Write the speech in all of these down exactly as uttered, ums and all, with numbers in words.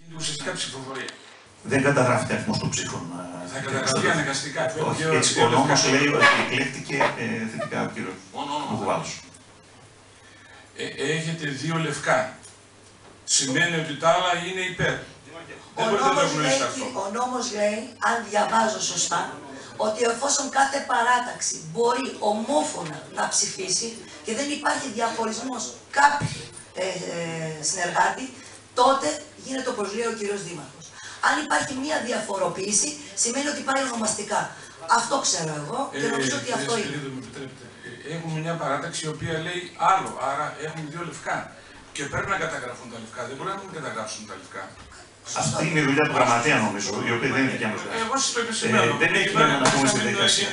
Ουσιαστικά ψηφοφορία. Δεν καταγράφεται αριθμός των ψήφων. Θα καταγραφεί αναγκαστικά. Όχι, έτσι, ο νόμος λέει ότι εκλέχτηκε ε, θετικά ο κύριος Μουκουβάλος. Ε, έχετε δύο λευκά. Σημαίνει ότι τα άλλα είναι υπέρ. Ο νόμος, λέει, ο νόμος λέει, αν διαβάζω σωστά, ότι εφόσον κάθε παράταξη μπορεί ομόφωνα να ψηφίσει και δεν υπάρχει διαχωρισμός κάποιου ε, ε, συνεργάτη, τότε γίνεται όπως λέει ο κύριος Δήμαρχος. Αν υπάρχει μία διαφοροποίηση, σημαίνει ότι πάει ονομαστικά. Αυτό ξέρω εγώ και ε, νομίζω ότι ε, αυτό ε, είναι. Ε, έχουμε μια παράταξη η οποία λέει άλλο, άρα έχουμε δύο λευκά. Και πρέπει να καταγραφούν τα λευκά, δεν μπορεί να μην καταγράψουν τα λευκά. Αυτή είναι η δουλειά του γραμματέα, νομίζω, η οποία δεν είναι δικιά μας δουλειά. Εγώ σας το επισημαίνω. Δεν έχει νόημα να πούμε στη διαδικασία.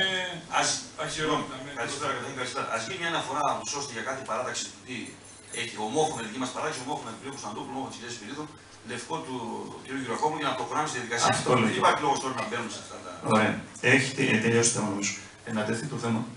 Ας γίνει μια αναφορά ώστε για κάθε παράταξη του τι έχει ομόφωνα δική μας παράταξη, ομόφωνα του κ. Κωνσταντόπουλου, ομόφωνα της κ. Σπυρίδου, λευκό του κ. Γυροκόμου για να προχωράμε στη διαδικασία. Αυτό δεν υπάρχει λόγος τώρα να μπαίνουμε σε αυτά τα. Ωραία. Έχει τελειώσει το θέμα, νομίζω. Να τεθεί το θέμα.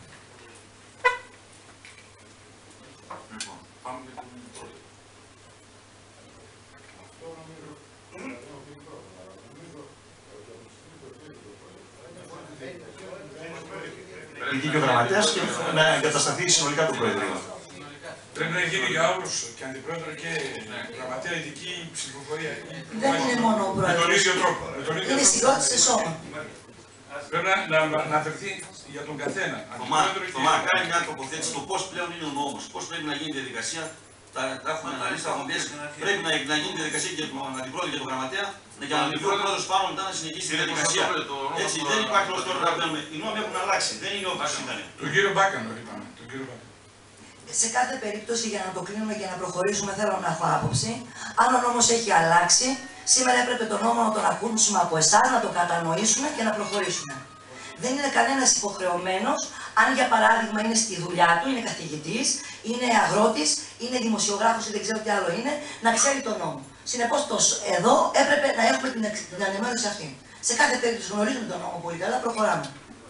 Εκεί και ο γραμματέας και να εγκατασταθεί συνολικά το Προεδρείο. Πρέπει να γίνει για όλους, και αντιπρόεδρο και γραμματέα, ειδική ψηφοφορία. Δεν είναι μόνο ο Πρόεδρος. Με τον ίδιο τρόπο. Είναι συγκρότηση σε σώμα. Πρέπει να, να, να αναφερθεί για τον καθένα. Θωμά, κάνει μια τοποθέτηση το πώς πλέον είναι ο νόμος, πώς πρέπει να γίνει η διαδικασία. Τα, τα έχουμε αναλύσει, τα έχουμε πει. Πρέπει να, να γίνει η διαδικασία για τον αντιπρόεδρο και τον γραμματέα, για να αναλυθεί ο πρόεδρος πάνω μετά να συνεχίσει τη διαδικασία. Έτσι, δεν υπάρχει λόγος τώρα να μπαίνουμε. Οι νόμοι έχουν αλλάξει, δεν είναι όπως ήταν. Τον κύριο Μπάκανο είπαμε. Σε κάθε περίπτωση, για να το κλείνουμε και να προχωρήσουμε, θέλω να έχω άποψη. Αν ο νόμος έχει αλλάξει, σήμερα έπρεπε τον νόμο να τον ακούσουμε από εσάς, να το κατανοήσουμε και να προχωρήσουμε. Δεν είναι κανένας υποχρεωμένος, αν για παράδειγμα είναι στη δουλειά του, είναι καθηγητής, είναι αγρότης, είναι δημοσιογράφος ή δεν ξέρω τι άλλο είναι, να ξέρει τον νόμο. Συνεπώς, εδώ έπρεπε να έχουμε την, την ανεμόνιση αυτή. Σε κάθε περίπτωση γνωρίζουμε τον νόμο πολύ καλά, προχωράμε.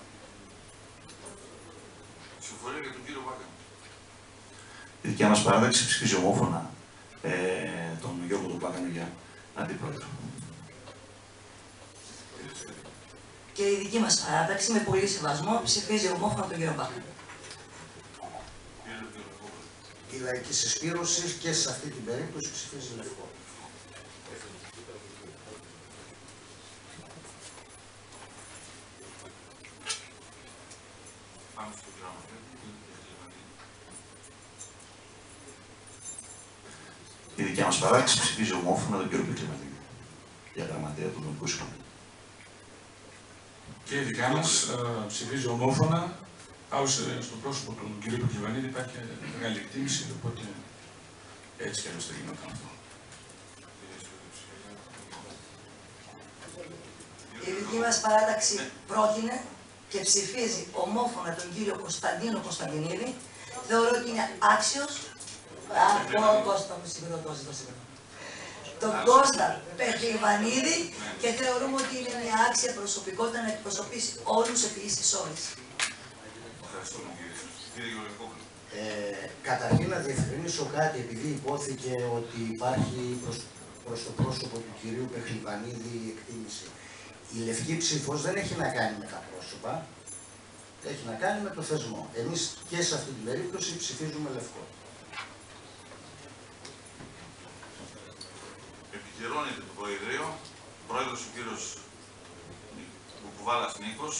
Συμφωνώ για τον κύριο Βάκα. Η δικιά μας παράταξη ψηφίζει ομόφωνα ε, τον Γιώργο του Μπάκανο για αντιπρόεδρο. Και η δική μας παράταξη, με πολύ σεβασμό, ψηφίζει ομόφωνα τον κύριο Μπάκανο. Η λαϊκή συσπήρωση και σε αυτή την περίπτωση ψηφίζει λευκό. Η δικιά μας παράταξη ψηφίζει ομόφωνα τον κύριο Πεκληματίδη για γραμματέα του Νομικού Συμβουλίου. Και η δικιά μας uh, ψηφίζει ομόφωνα. Άουσε στο πρόσωπο του κ. Πεκληματίδη υπάρχει μεγάλη εκτίμηση, οπότε έτσι κι αλλιώς θα γινόταν αυτό. Η δική μας παράταξη πρότεινε και ψηφίζει ομόφωνα τον κύριο Κωνσταντίνο Κωνσταντινίδη. Θεωρώ ότι είναι άξιος. Α, Κώστα μου, συγγνώμη, Κώστα, συγγνώμη. Τον Κώστα Πεκληματίδη και θεωρούμε ότι είναι μια άξια προσωπικότητα να εκπροσωπήσει όλους επί ίσης όρης. Ε, καταρχήν να διευκρινίσω κάτι, επειδή υπόθηκε ότι υπάρχει προς, προς το πρόσωπο του κυρίου Πεκληματίδη η εκτίμηση. Η λευκή ψήφος δεν έχει να κάνει με τα πρόσωπα, έχει να κάνει με το θεσμό. Εμείς και σε αυτή την περίπτωση ψηφίζουμε λευκό. Επικυρώνεται το Προεδρείο, πρόεδρος ο κύριος Κουκουβάλας Νίκος,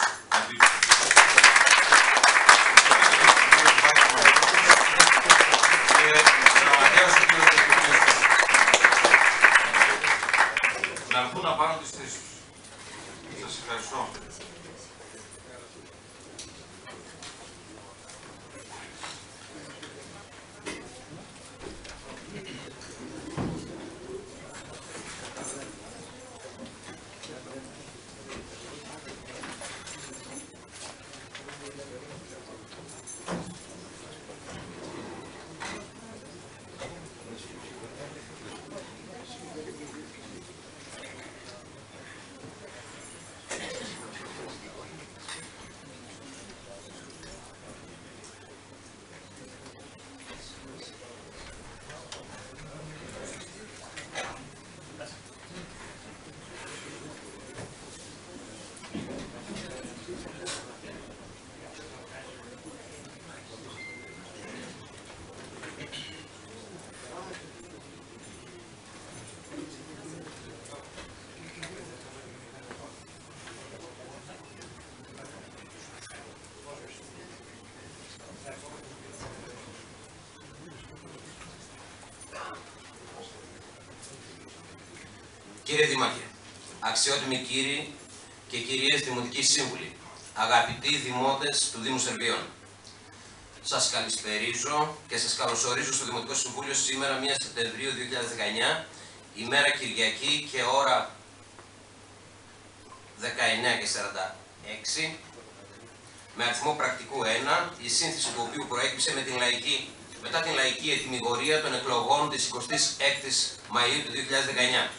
να έρθουν να πάρουν τις θέσεις τους. Σας ευχαριστώ. Κύριε Δήμαρχε, αξιότιμοι κύριοι και κυρίες Δημοτικοί Σύμβουλοι, αγαπητοί δημότες του Δήμου Σερβίων, σας καλησπερίζω και σας καλωσορίζω στο Δημοτικό Συμβούλιο σήμερα, πρώτη Σεπτεμβρίου δύο χιλιάδες δεκαεννιά, ημέρα Κυριακή και ώρα δεκαεννιά και σαράντα έξι, με αριθμό πρακτικού ένα, η σύνθεση του οποίου προέκυψε με την λαϊκή, μετά την λαϊκή ετυμηγορία των εκλογών της εικοστής έκτης Μαΐου του δύο χιλιάδες δεκαεννιά.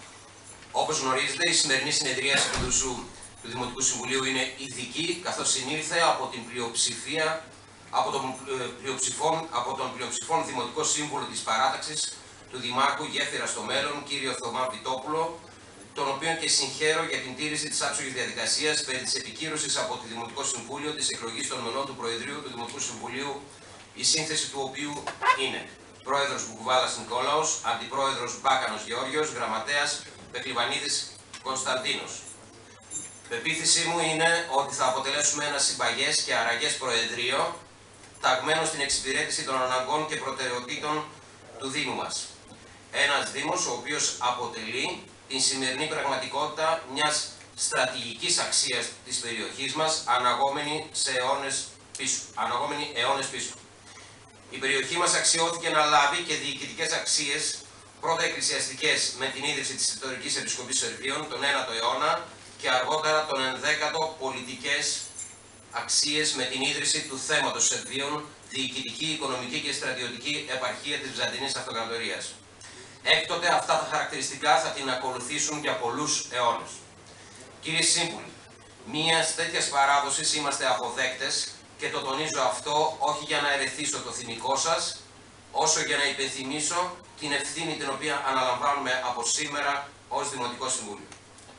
Όπως γνωρίζετε, η σημερινή συνεδρίαση του, του Δημοτικού Συμβουλίου είναι ειδική, καθώς συνήλθε από την πλειοψηφία, από τον, πλειοψηφών, από τον πλειοψηφών Δημοτικό Σύμβουλο της Παράταξης του Δημάρχου Γέφυρα στο μέλλον, κύριο Θωμά Βιτόπουλο, τον οποίο και συγχαίρω για την τήρηση της άψογης διαδικασίας περί της επικύρωσης από το Δημοτικό Συμβούλιο της εκλογής των μελών του Προεδρείου του Δημοτικού Συμβουλίου, η σύνθεση του οποίου είναι Πρόεδρος Μπουκουβάδας Νικόλαος, Αντιπρόεδρος Μπάκανος Γεώργιος, Γραμματέας Πεκλιβανίδης Κωνσταντίνος. Πεποίθησή μου είναι ότι θα αποτελέσουμε ένα συμπαγές και αραγές Προεδρείο, ταγμένο στην εξυπηρέτηση των αναγκών και προτεραιοτήτων του Δήμου μας. Ένας Δήμος ο οποίος αποτελεί την σημερινή πραγματικότητα μιας στρατηγικής αξίας της περιοχής μας, αναγόμενη σε αιώνες πίσω. Αναγόμενη αιώνες πίσω. Η περιοχή μας αξιώθηκε να λάβει και διοικητικές αξίες, πρώτα εκκλησιαστικές με την ίδρυση της Ιστορικής Επισκοπής Σερβίων τον ένατο αιώνα και αργότερα τον ενδέκατο πολιτικές αξίες με την ίδρυση του θέματος Σερβίων, διοικητική, οικονομική και στρατιωτική επαρχία της Βυζαντινής Αυτοκρατορίας. Έκτοτε αυτά τα χαρακτηριστικά θα την ακολουθήσουν για πολλούς αιώνες. Κύριοι Σύμβουλοι, μιας τέτοιας παράδοσης είμαστε αποδέκτες και το τονίζω αυτό όχι για να ερεθίσω το θυμικό σας, όσο για να υπενθυμίσω την ευθύνη την οποία αναλαμβάνουμε από σήμερα ως Δημοτικό Συμβούλιο.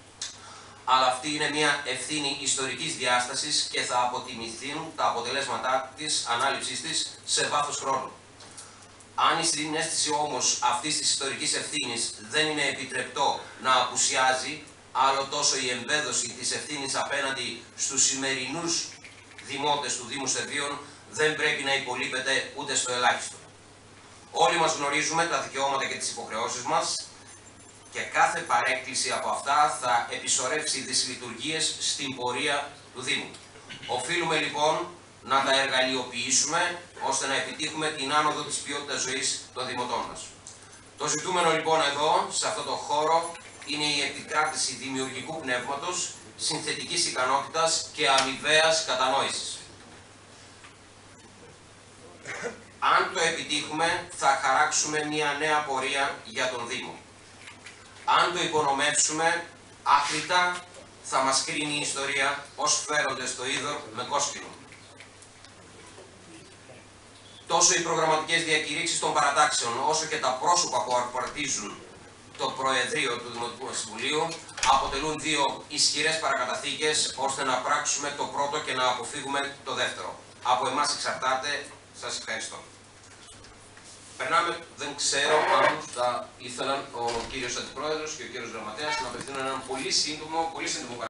Αλλά αυτή είναι μια ευθύνη ιστορικής διάστασης και θα αποτιμηθούν τα αποτελέσματά της ανάληψής της σε βάθος χρόνου. Αν η συναίσθηση όμως αυτής της ιστορικής ευθύνης δεν είναι επιτρεπτό να απουσιάζει, άλλο τόσο η εμπέδωση της ευθύνης απέναντι στους σημερινούς δημότες του Δήμου Σερβίων δεν πρέπει να υπολείπεται ούτε στο ελάχιστο. Όλοι μας γνωρίζουμε τα δικαιώματα και τις υποχρεώσεις μας και κάθε παρέκκληση από αυτά θα επισορεύσει δυσλειτουργίες στην πορεία του Δήμου. Οφείλουμε λοιπόν να τα εργαλειοποιήσουμε ώστε να επιτύχουμε την άνοδο της ποιότητας ζωής των δημοτών μας. Το ζητούμενο λοιπόν εδώ, σε αυτό το χώρο, είναι η επικράτηση δημιουργικού πνεύματος, συνθετικής ικανότητας και αμοιβαίας κατανόησης. Αν το επιτύχουμε, θα χαράξουμε μια νέα πορεία για τον Δήμο. Αν το υπονομεύσουμε, άκρητα θα μας κρίνει η ιστορία ως φέροντες το είδωρ με κόσκινο. Τόσο οι προγραμματικές διακηρύξεις των παρατάξεων, όσο και τα πρόσωπα που απαρτίζουν το Προεδρείο του Δημοτικού Συμβουλίου αποτελούν δύο ισχυρές παρακαταθήκες ώστε να πράξουμε το πρώτο και να αποφύγουμε το δεύτερο. Από εμάς εξαρτάται. Σας ευχαριστώ. Περνάμε, δεν ξέρω αν θα ήθελαν ο κύριος Αντιπρόεδρος και ο κύριος Γραμματέας να απευθύνουν έναν πολύ σύντομο, πολύ σύντομο